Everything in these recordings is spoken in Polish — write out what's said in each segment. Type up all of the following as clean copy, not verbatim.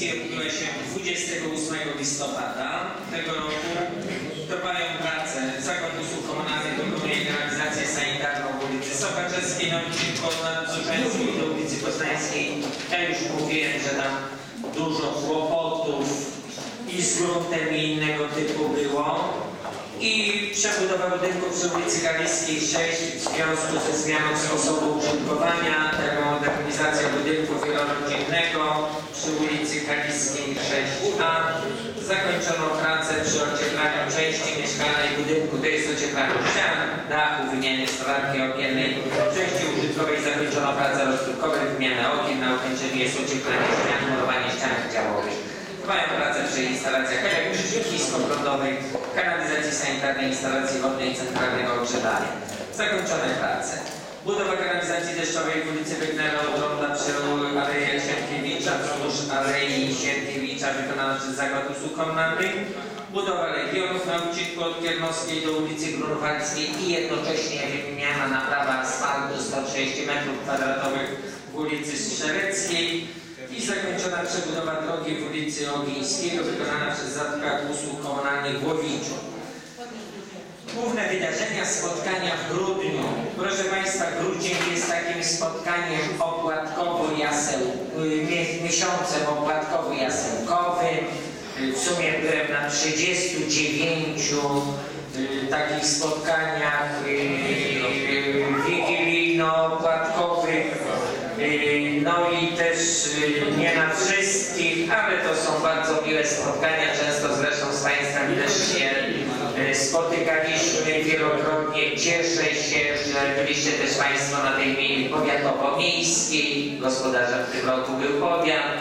Konferencji odbyła się 28 listopada tego roku. Trwają prace. Zakład Usług Komunalnych dokonuje kanalizację sanitarną w ulicy Sochaczewskiej na odcinku od Nadbrzeżańskiej do ulicy Poznańskiej. Ja już mówiłem, że tam dużo kłopotów i z gruntem i innego typu było. I przebudowa budynku przy ulicy Kaliskiej 6 w związku ze zmianą sposobu użytkowania, termomodernizacja budynku wielorodzinnego przy ulicy Kaliskiej 6a. Zakończono pracę przy ocieplaniu części mieszkalnej budynku, to jest ocieplanie ścian, dachu, wymiany stolarki okiennej. W części użytkowej zakończono pracę rozgrywkowe, wymianę okien, na ukończeniu jest ocieplanie ścian, murowanie ścian działowych. Trwają prace przy instalacjach elektrycznych, niskoprądowej, kanalizacji sanitarnej, instalacji wodnej i centralnego ogrzewania. Zakończone prace. Budowa kanalizacji deszczowej w ulicy Wegnera od ronda przy Alei Sienkiewicza wzdłuż Alei Sienkiewicza wykonana przez Zakład Usług Komunalnych. Budowa Legionów na odcinku od Kiernowskiej do ulicy Grunwaldzkiej i jednocześnie wymiana naprawa asfaltu 130 m2 w ulicy Strzeleckiej. I zakończona przebudowa drogi w ulicy Ogińskiego wykonana przez Zakład Usług Komunalnych w Łowiczu. Główne wydarzenia, spotkania w grudniu. Proszę Państwa, grudzień jest takim spotkaniem miesiącem opłatkowo-jasełkowym. W sumie byłem na 39 takich spotkaniach wigilijno-opłatkowych. No i też nie na wszystkich, ale to są bardzo miłe spotkania. Często zresztą z Państwem też się spotykaliśmy wielokrotnie. Cieszę się, że byliście też Państwo na tej powiatowo-miejskiej. Gospodarzem w tym roku był powiat.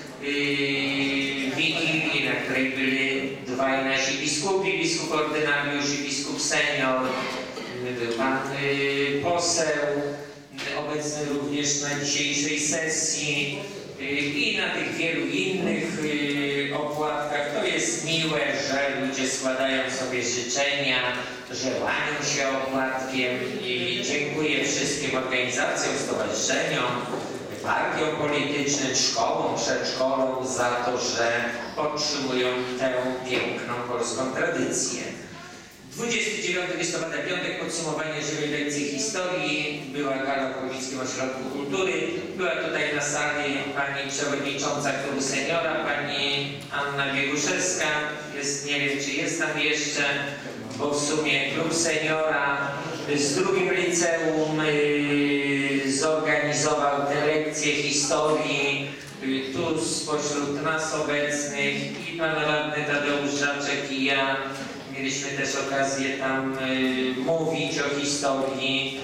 Wigilii, na której byli dwaj nasi biskupi, biskup ordynariusz i biskup senior. Był Pan poseł obecny również na dzisiejszej sesji i na tych wielu innych opłatkach. To jest miłe, że ludzie składają sobie życzenia, że łamią się opłatkiem i dziękuję wszystkim organizacjom, stowarzyszeniom, partiom politycznym, szkołom, przedszkolom za to, że podtrzymują tę piękną polską tradycję. 29 listopada, piątek, podsumowanie żywej lekcji historii. Była gala w Chojnickim Ośrodku Kultury. Była tutaj na sali pani przewodnicząca klubu seniora, pani Anna Bieguszewska. Nie wiem, czy jest tam jeszcze, bo w sumie klub seniora z drugim liceum zorganizował tę lekcję historii. Tu spośród nas obecnych i pan radny Tadeusz Żaczek i ja mieliśmy też okazję tam mówić o historii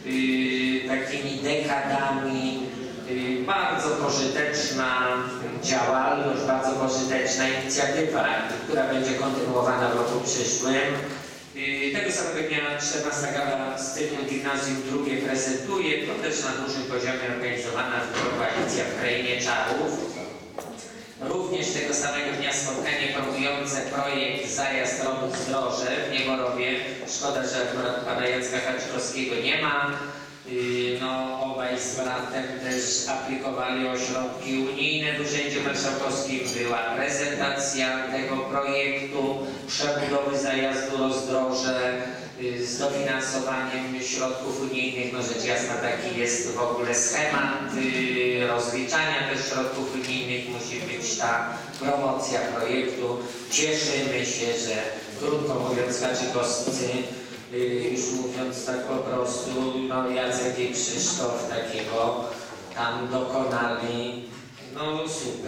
takimi dekadami. Bardzo pożyteczna działalność, bardzo pożyteczna inicjatywa, która będzie kontynuowana w roku przyszłym. Tego samego dnia 14. gala z cyklu Gimnazjum II prezentuje, to też na dużym poziomie organizowana koalicja w Krainie Czarów. Również tego samego dnia spotkanie promujące projekt Zajazd Rodu Zdroże w Niemorowie. Szkoda, że akurat pana Jacka Haczkowskiego nie ma. No, obaj z bratem też aplikowali o środki unijne. W Urzędzie Marszałkowskim była prezentacja tego projektu przebudowy Zajazdu Rozdroże z dofinansowaniem środków unijnych. No rzecz jasna, taki jest w ogóle schemat rozliczania też środków unijnych. Musi być ta promocja projektu. Cieszymy się, że krótko mówiąc Haczykowscy, już mówiąc tak po prostu, no Jacek i Krzysztof takiego tam dokonali no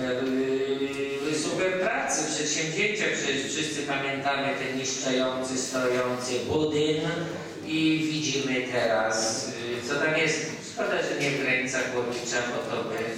super pracy, przedsięwzięcia. Przecież wszyscy pamiętamy ten niszczący, stojący budynek i widzimy teraz, co tam jest. Szkoda, że nie w granicach Łowicza, bo to by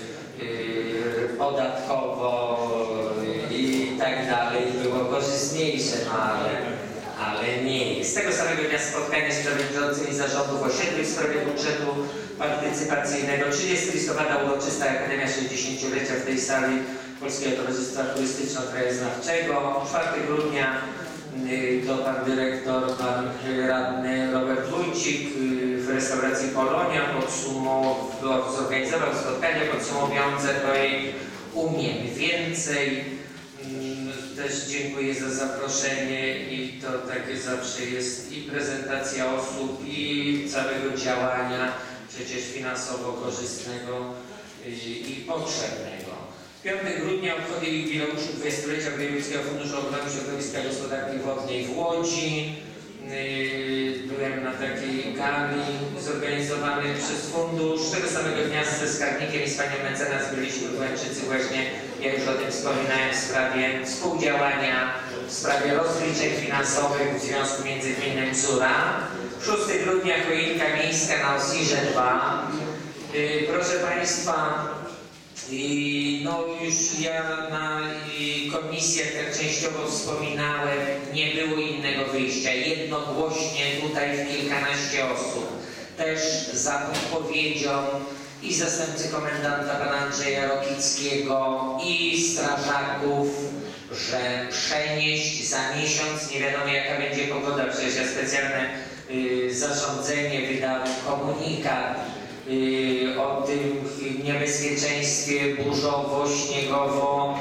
podatkowo i tak dalej było korzystniejsze, no ale nie jest. Z tego samego dnia spotkanie z przewodniczącymi zarządów osiedli w sprawie budżetu partycypacyjnego. 30 listopada uroczysta Akademia 60-lecia w tej sali Polskiego Towarzystwa Turystyczno-Krajoznawczego. 4 grudnia to pan dyrektor, pan radny Robert Wójcik w restauracji Polonia zorganizował spotkanie podsumowujące projekt Umiem Więcej. Też dziękuję za zaproszenie i to takie zawsze jest i prezentacja osób, i całego działania, przecież finansowo korzystnego i potrzebnego. 5 grudnia obchody jubileuszu 20-lecia Wojewódzkiego Funduszu Ochrony Środowiska i Gospodarki Wodnej w Łodzi. Byłem na takiej gali zorganizowanej przez fundusz. Tego samego dnia ze skarbnikiem i z panią mecenas byliśmy w Łęczycy właśnie, jak już o tym wspominałem, w sprawie współdziałania, w sprawie rozliczeń finansowych w Związku Międzygminnym Bzura. 6 grudnia choinka miejska na Osirze 2. Proszę Państwa, no już ja na komisjach tak częściowo wspominałem, nie było innego wyjścia. Jednogłośnie tutaj w kilkanaście osób, też za podpowiedzią i zastępcy komendanta pana Andrzeja Rokickiego i strażaków, że przenieść za miesiąc, nie wiadomo jaka będzie pogoda, przecież ja specjalne zarządzenie wydałem, komunikat o tym niebezpieczeństwie burzowo,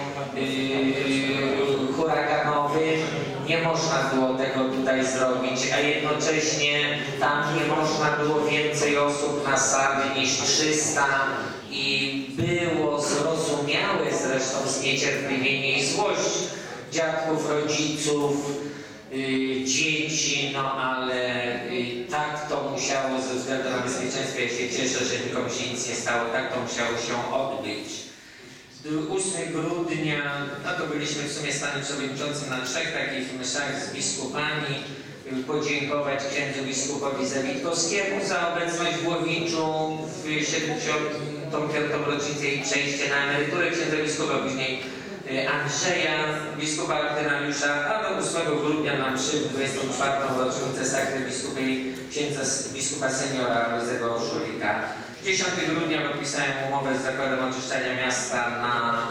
śniegowo-huraganowym. Nie można było tego tutaj zrobić, a jednocześnie tam nie można było więcej osób na sali niż 300 i było zrozumiałe zresztą zniecierpliwienie i złość dziadków, rodziców, dzieci, no ale tak to musiało ze względu na bezpieczeństwo. Ja się cieszę, że nikomu się nic nie stało, tak to musiało się odbyć. 8 grudnia, no to byliśmy w sumie z panem przewodniczącym na 3 takich mszach z biskupami. Podziękować księdzu biskupowi Zawitkowskiemu za obecność w Łowiczu w 75. rocznicę i przejście na emeryturę księdza biskupa, później Andrzeja, biskupa ordynariusza, a do 8 grudnia na mszy w 24. rocznicę sakry biskupiej księdza biskupa seniora Lozego Szulika. 10 grudnia podpisałem umowę z Zakładem Oczyszczania Miasta na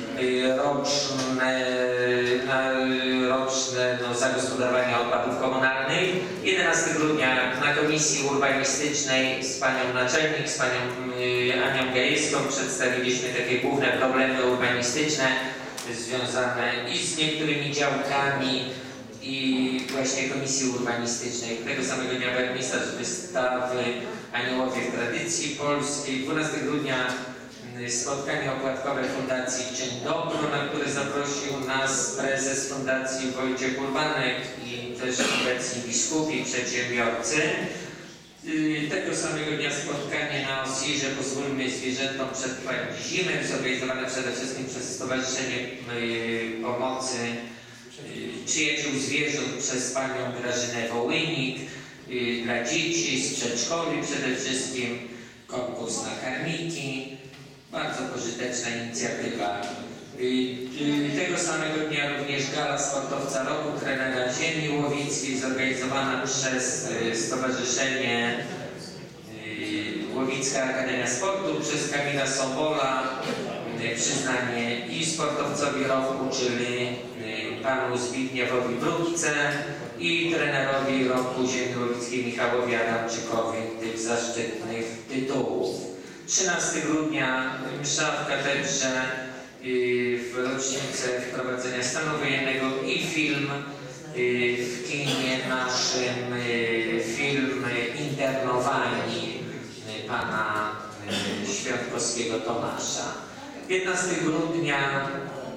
roczne zagospodarowanie odpadów komunalnych. 11 grudnia na Komisji Urbanistycznej z panią naczelnik, z panią Anią Gajewską przedstawiliśmy takie główne problemy urbanistyczne związane i z niektórymi działkami i właśnie Komisji Urbanistycznej. Tego samego dnia wernisaż wystawy Aniołowie w tradycji polskiej. 12 grudnia spotkanie opłatkowe Fundacji Czyń Dobro, na które zaprosił nas prezes Fundacji Wojciech Urbanek i też obecni biskupi, przedsiębiorcy. Tego samego dnia spotkanie na Osirze Pozwólmy Zwierzętom przetrwać zimę, zorganizowane przede wszystkim przez Stowarzyszenie Pomocy Przyjaciół Zwierząt przez panią Grażynę Wołynik, dla dzieci z przedszkoli przede wszystkim, konkurs na karmiki, bardzo pożyteczna inicjatywa. Tego samego dnia również gala sportowca roku, trenera ziemi łowickiej, zorganizowana przez Stowarzyszenie Łowicka Akademia Sportu, przez Kamila Sobola, przyznanie i sportowcowi roku, czyli panu Zbigniewowi Brudce i trenerowi roku ziemi łowickiej Michałowi Adamczykowi tych zaszczytnych tytułów. 13 grudnia msza w katedrze w rocznicę wprowadzenia stanu wojennego i film w kinie naszym, film Internowani pana Świątkowskiego Tomasza. 15 grudnia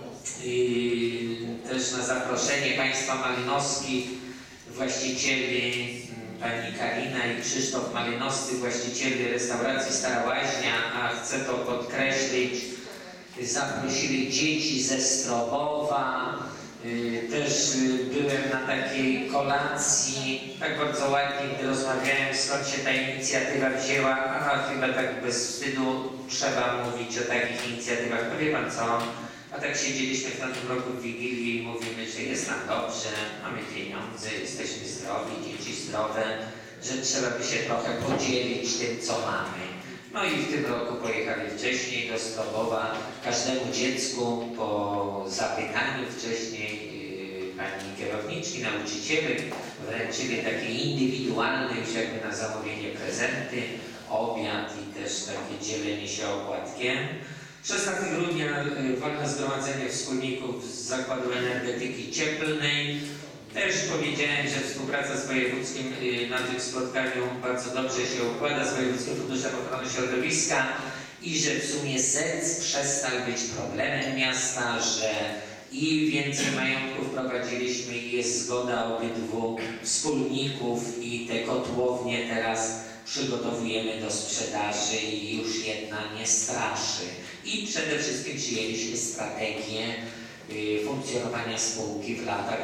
też na zaproszenie państwa malinowskich, właścicieli pani Karina i Krzysztof Malinowski, właścicieli restauracji Stara Łaźnia, a chcę to podkreślić, zaprosili dzieci ze Strobowa. Też byłem na takiej kolacji, tak bardzo ładnie, gdy rozmawiałem, skąd się ta inicjatywa wzięła, a chyba tak bez wstydu trzeba mówić o takich inicjatywach. No wie pan co, a tak siedzieliśmy w tamtym roku w Wigilii i mówimy, że jest nam dobrze, mamy pieniądze, jesteśmy zdrowi, dzieci zdrowe, że trzeba by się trochę podzielić tym, co mamy. No i w tym roku pojechali wcześniej do Strobowa. Każdemu dziecku po zapytaniu wcześniej pani kierowniczki, nauczyciele wręczyli takie indywidualne, już jakby na zamówienie prezenty, obiad i też takie dzielenie się opłatkiem. 16 grudnia wolne zgromadzenie wspólników z Zakładu Energetyki Cieplnej. Też powiedziałem, że współpraca z wojewódzkim na tym spotkaniu bardzo dobrze się układa z Wojewódzkim Funduszem Ochrony Środowiska i że w sumie ZEC przestał być problemem miasta, że i więcej majątków prowadziliśmy i jest zgoda obydwu wspólników i te kotłownie teraz przygotowujemy do sprzedaży i już jedna nie straszy. I przede wszystkim przyjęliśmy strategię funkcjonowania spółki w latach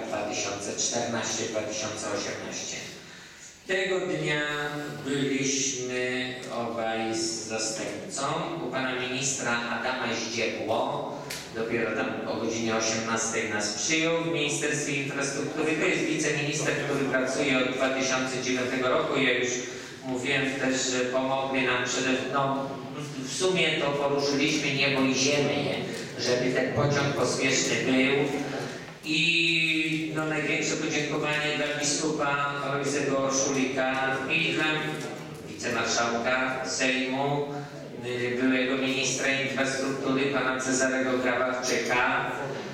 2014-2018. Tego dnia byliśmy obaj z zastępcą u pana ministra Adama Zdziebło. Dopiero tam o godzinie 18 nas przyjął w Ministerstwie Infrastruktury. To jest wiceminister, który pracuje od 2009 roku. Ja już mówiłem też, że pomogli nam w sumie to poruszyliśmy niebo i ziemię, żeby ten pociąg pospieszny był. I największe podziękowanie dla biskupa Alojzego Orszulika i dla wicemarszałka Sejmu, byłego ministra infrastruktury, pana Cezarego Krawczyka.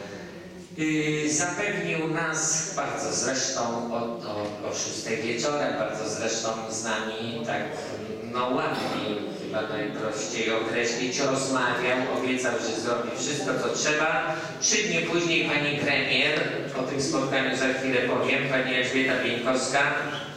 Zapewnił nas bardzo zresztą o 6 wieczorem, bardzo zresztą z nami tak ładnie, chyba najprościej określić, rozmawiał, obiecał, że zrobi wszystko, co trzeba. 3 dni później pani premier, o tym spotkaniu za chwilę powiem, pani Elżbieta Bieńkowska,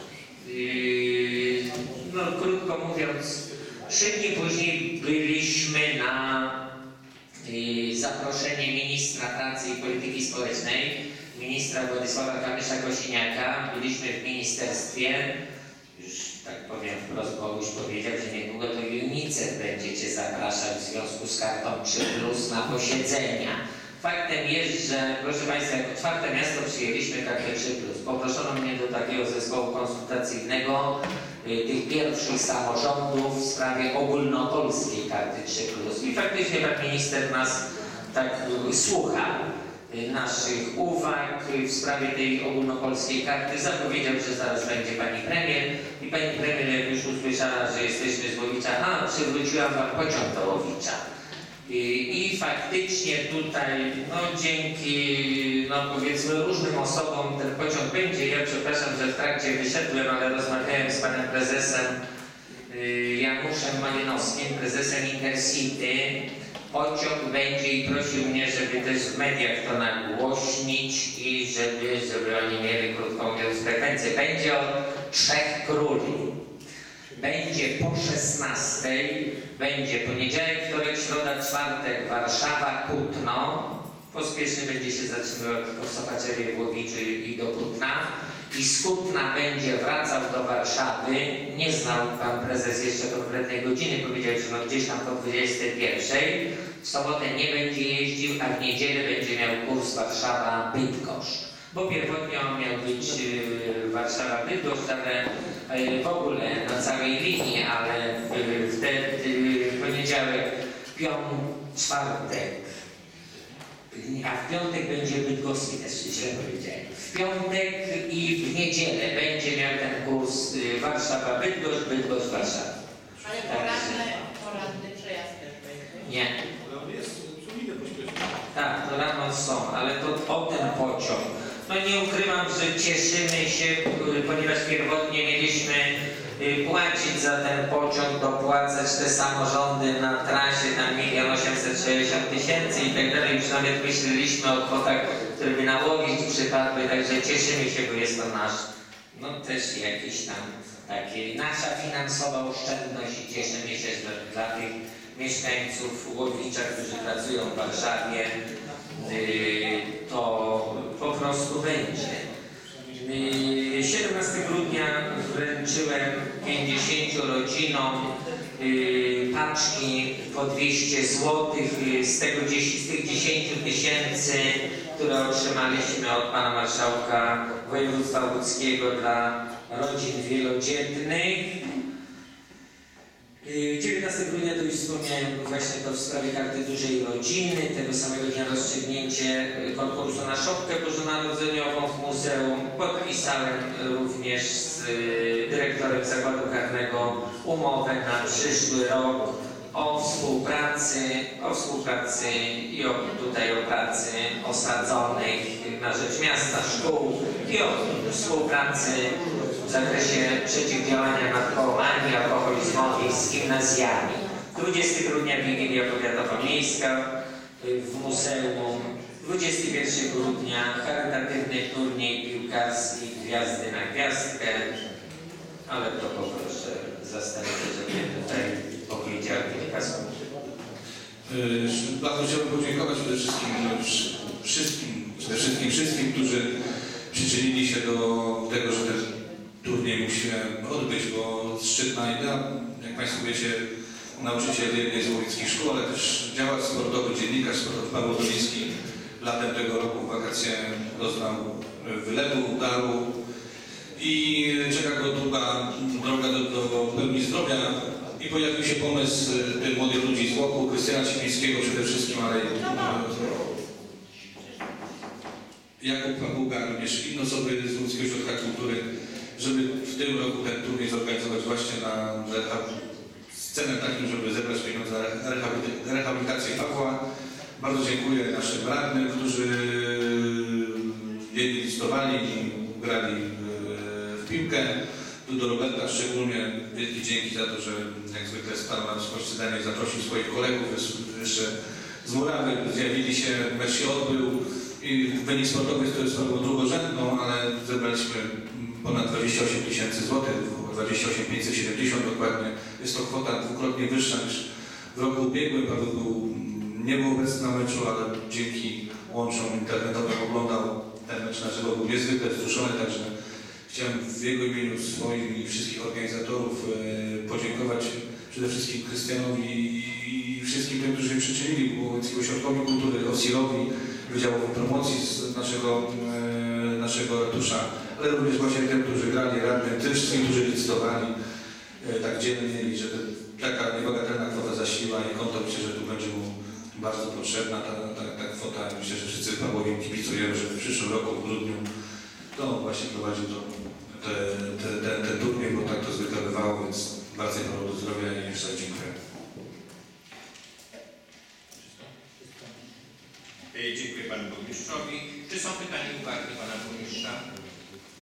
krótko mówiąc, 3 dni później byliśmy na zaproszenie ministra pracy i polityki społecznej, ministra Władysława Kamysza-Kosiniaka. Byliśmy w ministerstwie, już tak powiem wprost, bo już powiedział, że niedługo to UNICEF będzie cię zapraszał w związku z kartą 3+ na posiedzenia. Faktem jest, że proszę Państwa, jako czwarte miasto przyjęliśmy kartę 3+. Poproszono mnie do takiego zespołu konsultacyjnego tych pierwszych samorządów w sprawie ogólnopolskiej karty 3+. I faktycznie pan minister nas tak słucha naszych uwag w sprawie tej ogólnopolskiej karty. Zapowiedział, że zaraz będzie pani premier i pani premier, jak już usłyszała, że jesteśmy z Łowicza, przywróciłam wam pociąg do Łowicza. I faktycznie tutaj, dzięki, powiedzmy, różnym osobom ten pociąg będzie. Ja przepraszam, że w trakcie wyszedłem, ale rozmawiałem z panem prezesem Januszem Malinowskim, prezesem Intercity. Pociąg będzie i prosił mnie, żeby też w mediach to nagłośnić i żeby oni mieli, krótko mówiąc, frekwencję. Będzie od 3 króli. Będzie po 16, będzie poniedziałek, wtorek, środa, czwartek, Warszawa, Kutno. Pospieszny będzie się zatrzymywał tylko w Sopaczewie, w Łowiczu i do Kutna. I z Kutna będzie wracał do Warszawy. Nie znał pan prezes jeszcze konkretnej godziny, powiedział, że gdzieś tam po 21. W sobotę nie będzie jeździł, a w niedzielę będzie miał kurs Warszawa-Bydgoszcz. Bo pierwotnie on miał być Warszawa-Bydgoszcz, ale w ogóle na całej linii, ale wtedy poniedziałek, czwartek, a w piątek będzie bydgoski, też źle powiedziałem. W piątek i w niedzielę będzie miał ten kurs Warszawa-Bydgoszcz, Bydgoszcz-Warszawa. Ale poranny przejazd też będzie? Nie. Tak, to rano są, ale to o ten pociąg. Nie ukrywam, że cieszymy się, ponieważ pierwotnie mieliśmy płacić za ten pociąg, dopłacać te samorządy na trasie tam 1 860 000 i tak dalej. Już nawet myśleliśmy o kwotach, które by na Łowicz przypadły, także cieszymy się, bo jest to nasz, też jakiś tam taki, nasza finansowa oszczędność i cieszymy się, że dla tych mieszkańców Łowicza, którzy pracują w Warszawie, to po prostu będzie. 17 grudnia wręczyłem 50 rodzinom paczki po 200 zł z tych 10 000, które otrzymaliśmy od pana marszałka województwa łódzkiego dla rodzin wielodzietnych. 19 grudnia to już wspomniałem właśnie to w sprawie karty dużej rodziny, tego samego dnia rozstrzygnięcie konkursu na szopkę bożonarodzeniową w muzeum. Podpisałem również z dyrektorem zakładu karnego umowę na przyszły rok o współpracy i tutaj o pracy osadzonych na rzecz miasta, szkół i o współpracy w zakresie przeciwdziałania narkomanii, alkoholizmowi z gimnazjami. 20 grudnia Wigilia Powiatowo-Miejska w muzeum, 21 grudnia charytatywny turniej piłkarski Gwiazdy na Gwiazdkę, ale to poproszę zastępcę, żeby tutaj powiedział kilka słów. Bardzo chciałbym podziękować przede wszystkim wszystkim, którzy przyczynili się do tego, że ten turniej mógł się odbyć, bo szczytna idea, jak Państwo wiecie, nauczyciel jednej z łowickich szkół, ale też działacz sportowy, dziennikarz sportowy Paweł Doliński latem tego roku w wakacje doznał wylewu, udaru i czeka go długa droga do pełni zdrowia i pojawił się pomysł tych młodych ludzi z Łoku, Krystiana Ciemińskiego przede wszystkim, ale Jakub Papuga, również inne osoby z Łódzkiego Ośrodka Kultury, żeby w tym roku ten turniej zorganizować właśnie na celem takim, żeby zebrać pieniądze na rehabilitację Pawła. Bardzo dziękuję naszym radnym, którzy jedni listowali i grali w piłkę. Tu do Roberta szczególnie wielkie dzięki za to, że jak zwykle stanął nam w Daniel, zaprosił swoich kolegów jeszcze z Murawy, zjawili się, mecz się odbył i wynik sportowy to jest sprawą drugorzędną, ale zebraliśmy ponad 28 000 złotych, 28 570 dokładnie. Jest to kwota dwukrotnie wyższa niż w roku ubiegłym. Paweł nie był obecny na meczu, ale dzięki łączom internetowym oglądał ten mecz na żywo, był niezwykle wzruszony, także chciałem w jego imieniu swoim i wszystkich organizatorów podziękować przede wszystkim Krystianowi i wszystkim tym, którzy się przyczynili, Łódzkiemu Ośrodkowi Kultury, OSIR-owi, Wydziałowi Promocji z naszego ratusza, ale również właśnie tym, którzy grali radnym, tym wszystkim, którzy licytowali tak dzielnie i że taka niebagatelna kwota zasiliła i konto, myślę, że tu będzie mu bardzo potrzebna ta kwota. Myślę, że wszyscy Pawłowi kibicujemy, że w przyszłym roku, w grudniu, to on właśnie prowadził ten turniej, bo tak to zwykle bywało, więc bardzo Panu do zdrowia i jeszcze raz dziękuję. Dziękuję Panu Burmistrzowi. Czy są pytania i uwagi Pana Burmistrza?